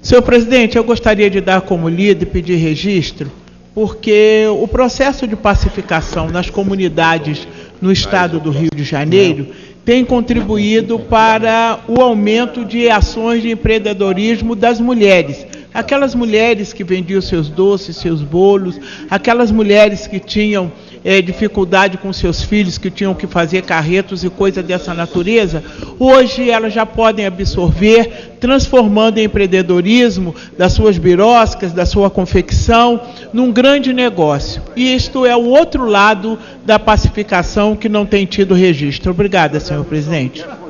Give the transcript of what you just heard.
Senhor presidente, eu gostaria de dar como lida e pedir registro, porque o processo de pacificação nas comunidades no estado do Rio de Janeiro tem contribuído para o aumento de ações de empreendedorismo das mulheres. Aquelas mulheres que vendiam seus doces, seus bolos, aquelas mulheres que tinham dificuldade com seus filhos, que tinham que fazer carretos e coisa dessa natureza, hoje elas já podem absorver, transformando em empreendedorismo das suas biroscas, da sua confecção, num grande negócio. E isto é o outro lado da pacificação que não tem tido registro. Obrigada, senhor presidente.